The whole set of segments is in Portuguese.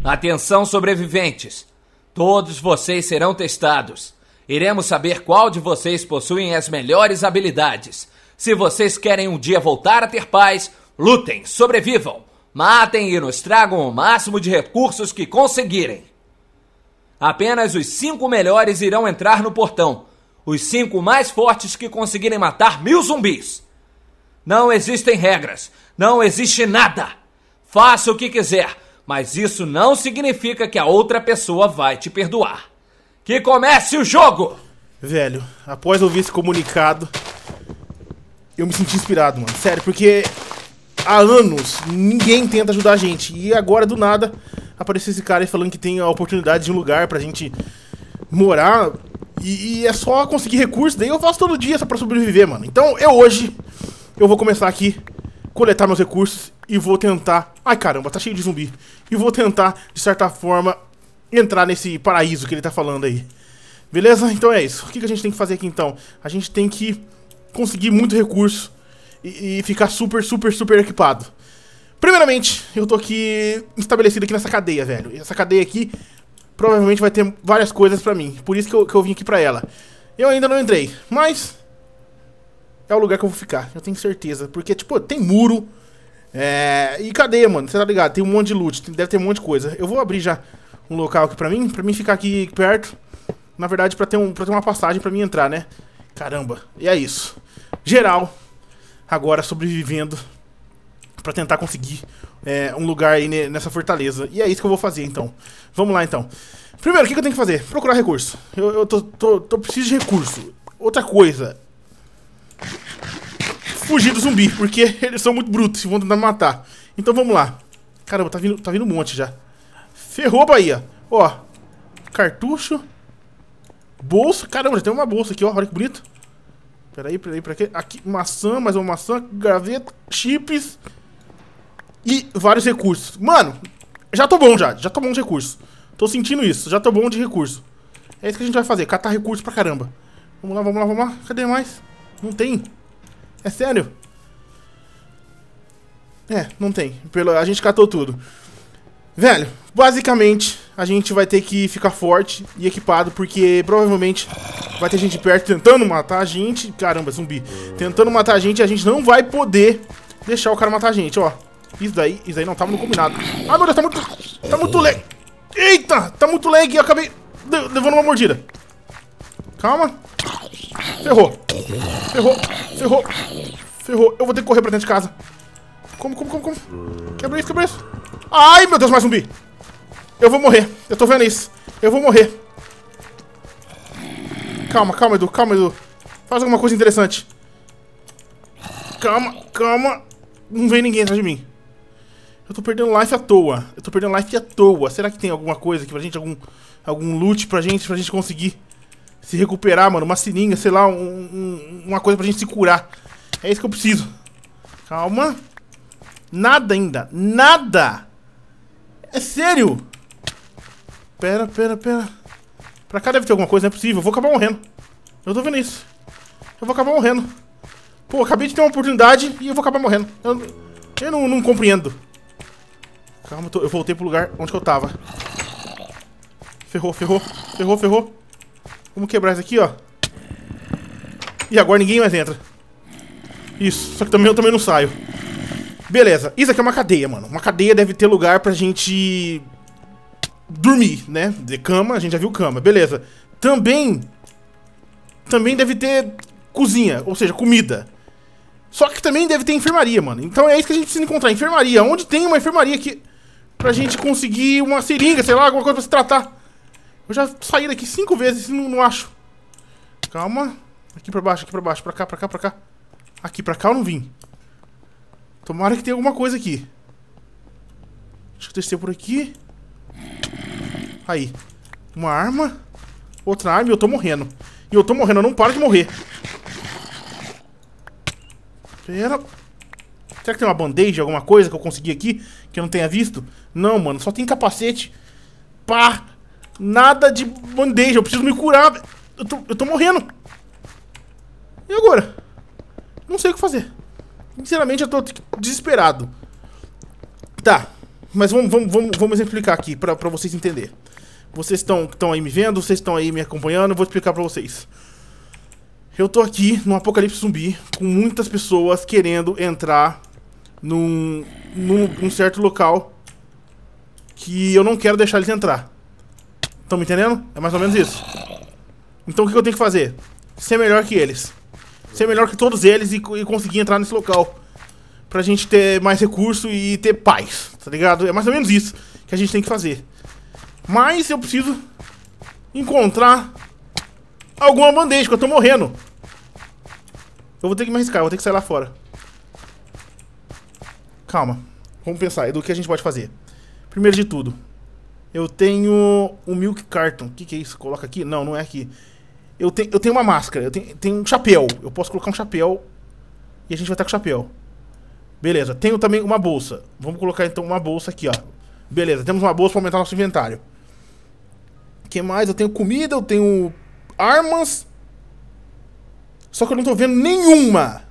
Atenção, sobreviventes. Todos vocês serão testados. Iremos saber qual de vocês possuem as melhores habilidades. Se vocês querem um dia voltar a ter paz, lutem, sobrevivam, matem e nos tragam o máximo de recursos que conseguirem. Apenas os 5 melhores irão entrar no portão. Os 5 mais fortes que conseguirem matar 1000 zumbis. Não existem regras. Não existe nada. Faça o que quiser, mas isso não significa que a outra pessoa vai te perdoar. Que comece o jogo! Velho, após ouvir esse comunicado, eu me senti inspirado, mano. Sério, porque há anos ninguém tenta ajudar a gente. E agora, do nada, apareceu esse cara aí falando que tem a oportunidade de um lugar pra gente morar. E é só conseguir recursos. Daí eu faço todo dia só pra sobreviver, mano. Então, hoje, eu vou começar aqui, coletar meus recursos e vou tentar... Ai, caramba, tá cheio de zumbi. E vou tentar, de certa forma, entrar nesse paraíso que ele tá falando aí. Beleza? Então é isso. O que a gente tem que fazer aqui, então? A gente tem que conseguir muito recurso e ficar super, super, super equipado. Primeiramente, eu tô aqui estabelecido aqui nessa cadeia, velho. Essa cadeia aqui provavelmente vai ter várias coisas pra mim. Por isso que eu vim aqui pra ela. Eu ainda não entrei, mas é o lugar que eu vou ficar, eu tenho certeza. Porque, tipo, tem muro e cadeia, mano, você tá ligado? Tem um monte de loot, deve ter um monte de coisa. Eu vou abrir já um local aqui pra mim ficar aqui perto. Na verdade, pra ter uma passagem pra mim entrar, né? Caramba, e é isso. Geral, agora sobrevivendo pra tentar conseguir um lugar aí nessa fortaleza. E é isso que eu vou fazer, então. Vamos lá, então. Primeiro, o que eu tenho que fazer? Procurar recurso. Eu preciso de recurso. Outra coisa, fugir do zumbi, porque eles são muito brutos e vão tentar me matar. Então vamos lá. Caramba, tá vindo um monte já. Ferrou, Bahia. Ó, cartucho. Bolsa. Caramba, já tem uma bolsa aqui, ó. Olha que bonito. Peraí, pra quê? Aqui, maçã, mais uma maçã, gaveta, chips e vários recursos. Mano, já tô bom já tô bom de recursos. Tô sentindo isso, já tô bom de recurso. É isso que a gente vai fazer, catar recursos pra caramba. Vamos lá, vamos lá, vamos lá. Cadê mais? Não tem. É sério? Não tem. A gente catou tudo. Velho, basicamente a gente vai ter que ficar forte e equipado, porque provavelmente vai ter gente perto tentando matar a gente. Caramba, zumbi. Tentando matar a gente e a gente não vai poder deixar o cara matar a gente, ó. Isso daí não tava no combinado. Ai, meu Deus, tá muito lag. Eita, tá muito lag e eu acabei levando uma mordida. Calma. Ferrou. Eu vou ter que correr pra dentro de casa. Como? Quebra isso. Ai, meu Deus, mais zumbi. Eu vou morrer. Eu tô vendo isso. Eu vou morrer. Calma, Edu. Faz alguma coisa interessante. Calma. Não vem ninguém atrás de mim. Eu tô perdendo life à toa. Será que tem alguma coisa aqui pra gente? Algum loot pra gente conseguir se recuperar, mano? Uma seringa, sei lá, uma coisa pra gente se curar. É isso que eu preciso. Calma. Nada ainda. Nada. É sério. Pera. Pra cá deve ter alguma coisa, não é possível. Eu vou acabar morrendo. Eu tô vendo isso. Eu vou acabar morrendo. Pô, acabei de ter uma oportunidade e eu vou acabar morrendo. Eu não compreendo. Calma, eu voltei pro lugar onde que eu tava. Ferrou. Vamos quebrar isso aqui, ó. E agora ninguém mais entra. Isso, só que eu também não saio. Beleza, isso aqui é uma cadeia, mano. Uma cadeia deve ter lugar pra gente dormir, né? De cama, a gente já viu cama, beleza. Também deve ter cozinha, ou seja, comida. Só que também deve ter enfermaria, mano. Então é isso que a gente precisa encontrar, enfermaria. Onde tem uma enfermaria aqui pra gente conseguir uma seringa, sei lá, alguma coisa pra se tratar. Eu já saí daqui 5 vezes e não acho. Calma. Aqui pra baixo, pra cá. Aqui pra cá eu não vim. Tomara que tenha alguma coisa aqui. Deixa eu descer por aqui. Aí. Uma arma. Outra arma e eu tô morrendo. Eu não paro de morrer. Pera. Será que tem uma band-aid, alguma coisa que eu consegui aqui que eu não tenha visto? Não, mano, só tem capacete. Pá. Nada de band-aid, eu preciso me curar. Eu tô morrendo. E agora? Não sei o que fazer. Sinceramente, eu tô desesperado. Tá. Mas vamos explicar aqui pra vocês entenderem. Vocês estão aí me vendo, vocês estão aí me acompanhando, eu vou explicar pra vocês. Eu tô aqui no apocalipse zumbi, com muitas pessoas querendo entrar num certo local que eu não quero deixar eles entrar. Estão me entendendo? É mais ou menos isso. Então o que eu tenho que fazer? Ser melhor que eles. Ser melhor que todos eles e conseguir entrar nesse local. Pra gente ter mais recurso e ter paz, tá ligado? É mais ou menos isso que a gente tem que fazer. Mas eu preciso encontrar alguma bandeja, porque eu tô morrendo. Eu vou ter que me arriscar, eu vou ter que sair lá fora. Calma, vamos pensar do que a gente pode fazer. Primeiro de tudo, eu tenho um milk carton. O que é isso? Coloca aqui? Não, não é aqui. Eu tenho uma máscara, eu tenho um chapéu. Eu posso colocar um chapéu e a gente vai estar com o chapéu. Beleza, tenho também uma bolsa. Vamos colocar então uma bolsa aqui, ó. Beleza, temos uma bolsa para aumentar nosso inventário. O que mais? Eu tenho comida, eu tenho armas. Só que eu não tô vendo nenhuma.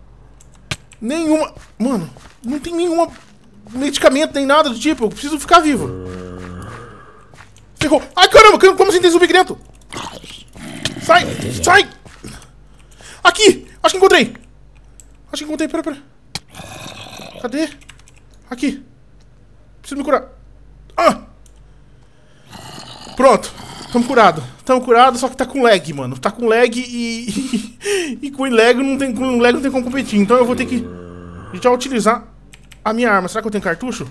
Mano, não tem nenhuma medicamento, nem nada do tipo. Eu preciso ficar vivo. Ferrou. Ai, caramba, como assim tem zumbi aqui dentro? Sai, sai. Aqui, acho que encontrei. Pera. Cadê? Aqui. Preciso me curar. Ah! Pronto. Tamo curado, só que tá com lag, mano. Tá com lag e com lag não tem como competir. Então eu vou ter que já utilizar a minha arma. Será que eu tenho cartucho?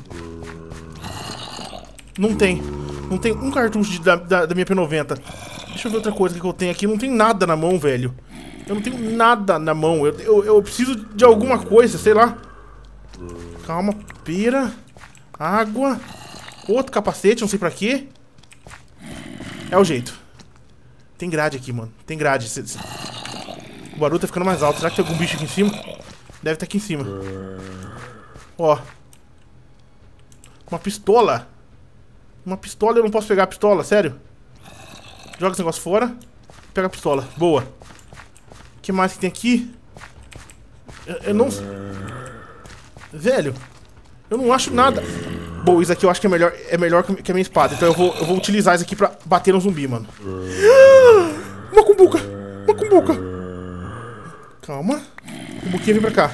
Não tem um cartucho da minha P90. Deixa eu ver outra coisa que eu tenho aqui. Não tem nada na mão, velho. Eu não tenho nada na mão. Eu preciso de alguma coisa, sei lá. Calma, pera. Água. Outro capacete, não sei pra quê. É o jeito. Tem grade aqui, mano. Tem grade. O barulho tá ficando mais alto. Será que tem algum bicho aqui em cima? Deve estar aqui em cima. Ó. Uma pistola. Uma pistola, eu não posso pegar a pistola, sério? Joga esse negócio fora. Pega a pistola. Boa. O que mais que tem aqui? Eu não... Velho, eu não acho nada. Bom, isso aqui eu acho que é melhor que a minha espada. Então eu vou utilizar isso aqui pra bater no zumbi, mano. Uma cumbuca. Calma. Cumbuquinha, vem pra cá.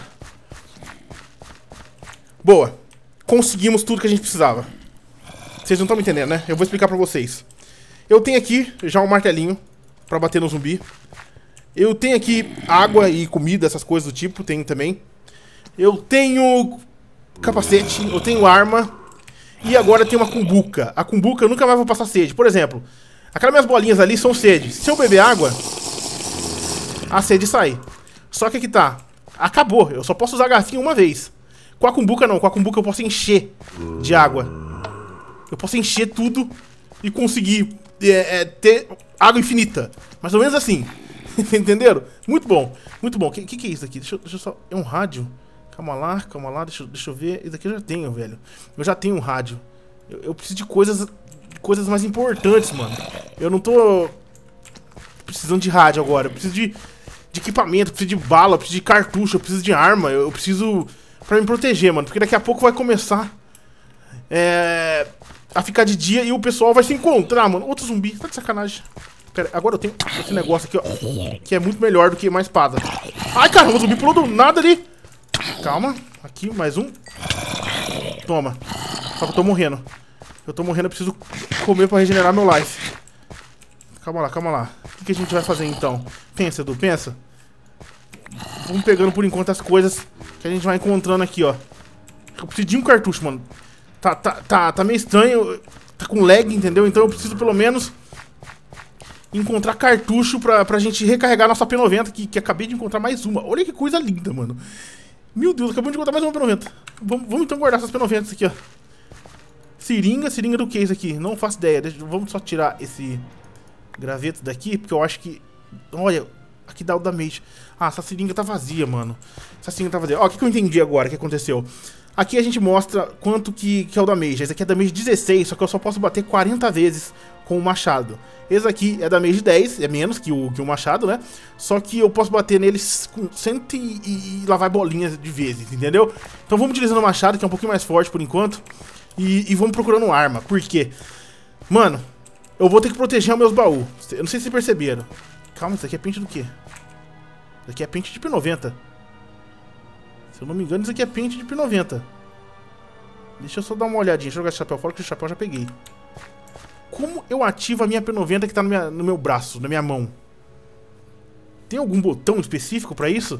Boa. Conseguimos tudo que a gente precisava. Vocês não estão me entendendo, né? Eu vou explicar pra vocês. Eu tenho aqui já um martelinho pra bater no zumbi. Eu tenho aqui água e comida, essas coisas do tipo. Tenho também. Eu tenho capacete. Eu tenho arma. E agora eu tenho uma cumbuca. A cumbuca eu nunca mais vou passar sede. Por exemplo, aquelas minhas bolinhas ali são sede. Se eu beber água, a sede sai. Só que aqui tá. Acabou. Eu só posso usar a garrafinha uma vez. Com a cumbuca não. Com a cumbuca eu posso encher de água. Eu posso encher tudo e conseguir ter água infinita. Mais ou menos assim. Entenderam? Muito bom. Muito bom. O que é isso aqui? Deixa eu só... É um rádio? Calma lá. Deixa eu ver. Isso aqui eu já tenho, velho. Eu já tenho um rádio. Eu preciso de coisas mais importantes, mano. Eu não tô precisando de rádio agora. Eu preciso de equipamento, eu preciso de bala, eu preciso de cartucho, eu preciso de arma. Eu preciso pra me proteger, mano. Porque daqui a pouco vai começar a ficar de dia e o pessoal vai se encontrar, mano. Outro zumbi. Tá de sacanagem. Pera, agora eu tenho esse negócio aqui, ó. Que é muito melhor do que uma espada. Ai, caramba, o zumbi pulou do nada ali. Calma. Aqui, mais um. Toma. Só que eu tô morrendo. Eu preciso comer pra regenerar meu life. Calma lá. O que a gente vai fazer então? Pensa, Edu, pensa. Vamos pegando por enquanto as coisas que a gente vai encontrando aqui, ó. Eu preciso de um cartucho, mano. Tá meio estranho. Tá com lag, entendeu? Então eu preciso pelo menos encontrar cartucho pra gente recarregar nossa P90, que acabei de encontrar mais uma. Olha que coisa linda, mano. Meu Deus, acabamos de encontrar mais uma P90. Vamos então guardar essas P90 aqui, ó. Seringa do que é isso aqui? Não faço ideia. Vamos só tirar esse graveto daqui, porque eu acho que... Olha, aqui dá o damage. Ah, essa seringa tá vazia, mano. Essa seringa tá vazia. Ó, o que eu entendi agora, o que aconteceu? Aqui a gente mostra quanto que é o damage. Esse aqui é damage 16, só que eu só posso bater 40 vezes com o machado. Esse aqui é damage 10, é menos que o machado, né? Só que eu posso bater neles com 100 e lá vai bolinhas de vezes, entendeu? Então vamos utilizando o machado, que é um pouquinho mais forte por enquanto. e vamos procurando arma. Por quê? Mano, eu vou ter que proteger os meus baús. Eu não sei se vocês perceberam. Calma, isso aqui é pente do quê? Isso aqui é pente de P90. Se eu não me engano, isso aqui é pente de P90. Deixa eu só dar uma olhadinha. Deixa eu jogar esse chapéu fora, que o chapéu eu já peguei. Como eu ativo a minha P90 que tá no meu braço, na minha mão? Tem algum botão específico pra isso?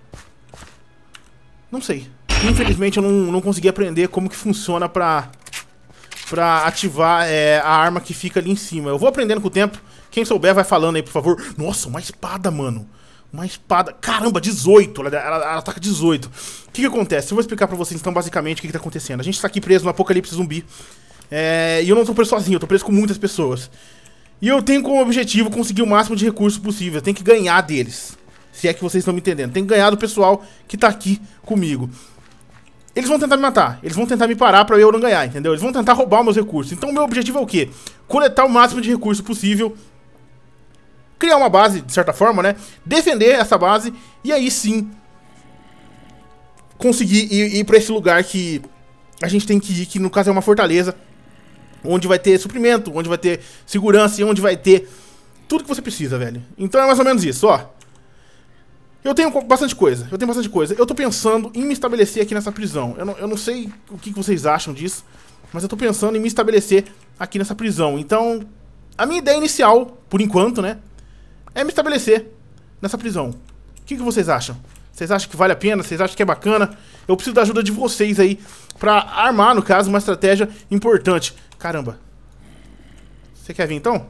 Não sei. Infelizmente eu não consegui aprender como que funciona pra ativar a arma que fica ali em cima. Eu vou aprendendo com o tempo. Quem souber vai falando aí, por favor. Nossa, uma espada, mano. Uma espada. Caramba, 18. Ela ataca 18. O que acontece? Eu vou explicar pra vocês então basicamente o que tá acontecendo. A gente tá aqui preso no apocalipse zumbi. E eu não tô preso sozinho, eu tô preso com muitas pessoas. E eu tenho como objetivo conseguir o máximo de recursos possível. Eu tenho que ganhar deles. Se é que vocês estão me entendendo. Tem que ganhar do pessoal que tá aqui comigo. Eles vão tentar me matar. Eles vão tentar me parar pra eu não ganhar, entendeu? Eles vão tentar roubar os meus recursos. Então o meu objetivo é o quê? Coletar o máximo de recursos possível. Criar uma base, de certa forma, né? Defender essa base. E aí sim conseguir ir pra esse lugar que a gente tem que ir. Que no caso é uma fortaleza. Onde vai ter suprimento, onde vai ter segurança e onde vai ter tudo que você precisa, velho. Então é mais ou menos isso, ó. Eu tenho bastante coisa, eu tô pensando em me estabelecer aqui nessa prisão. Eu não sei o que vocês acham disso, mas eu tô pensando em me estabelecer aqui nessa prisão. Então, a minha ideia inicial, por enquanto, né, é me estabelecer nessa prisão. O que vocês acham? Vocês acham que vale a pena? Vocês acham que é bacana? Eu preciso da ajuda de vocês aí pra armar, no caso, uma estratégia importante. Caramba. Você quer vir, então?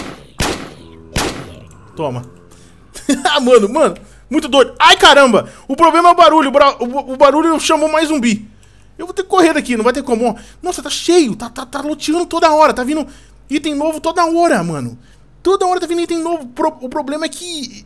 Toma. Ah, mano. Muito doido. Ai, caramba. O problema é o barulho. O barulho chamou mais zumbi. Eu vou ter que correr daqui, não vai ter como. Nossa, tá cheio. Tá loteando toda hora. Tá vindo item novo toda hora, mano. Toda hora tá vindo item novo. O problema é que...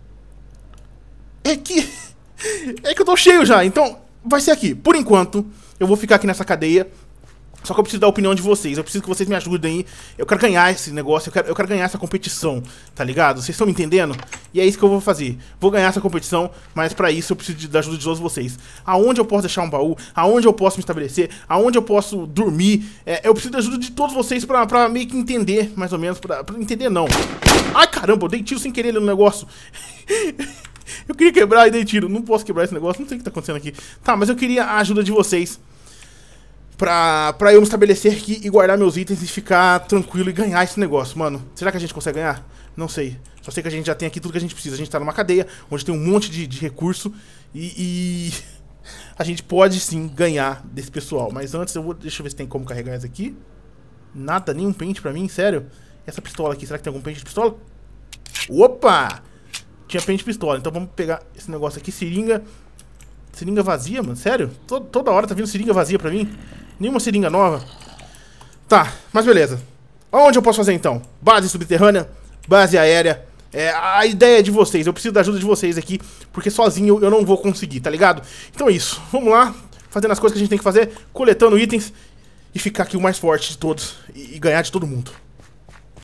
É que eu tô cheio já. Então, vai ser aqui. Por enquanto, eu vou ficar aqui nessa cadeia. Só que eu preciso da opinião de vocês. Eu preciso que vocês me ajudem aí. Eu quero ganhar esse negócio. Eu quero ganhar essa competição. Tá ligado? Vocês estão me entendendo? E é isso que eu vou fazer. Vou ganhar essa competição. Mas pra isso eu preciso da ajuda de todos vocês. Aonde eu posso deixar um baú? Aonde eu posso me estabelecer? Aonde eu posso dormir? Eu preciso da ajuda de todos vocês pra meio que entender. Mais ou menos. Pra entender não. Ai, caramba. Eu dei tiro sem querer ali no negócio. Eu queria quebrar e dei tiro. Não posso quebrar esse negócio. Não sei o que tá acontecendo aqui. Tá, mas eu queria a ajuda de vocês. Pra eu me estabelecer aqui e guardar meus itens e ficar tranquilo e ganhar esse negócio. Mano, será que a gente consegue ganhar? Não sei. Só sei que a gente já tem aqui tudo que a gente precisa. A gente tá numa cadeia onde tem um monte de recurso e a gente pode sim ganhar desse pessoal. Mas antes deixa eu ver se tem como carregar isso aqui. Nada, nenhum pente pra mim, sério. Essa pistola aqui, será que tem algum pente de pistola? Opa! Tinha pente de pistola, então vamos pegar esse negócio aqui. Seringa vazia, mano, sério? Toda hora tá vindo seringa vazia pra mim. Nenhuma seringa nova. Tá, mas beleza. Onde eu posso fazer então? Base subterrânea, base aérea. A ideia é de vocês. Eu preciso da ajuda de vocês aqui, porque sozinho eu não vou conseguir, tá ligado? Então é isso. Vamos lá, fazendo as coisas que a gente tem que fazer, coletando itens e ficar aqui o mais forte de todos e ganhar de todo mundo.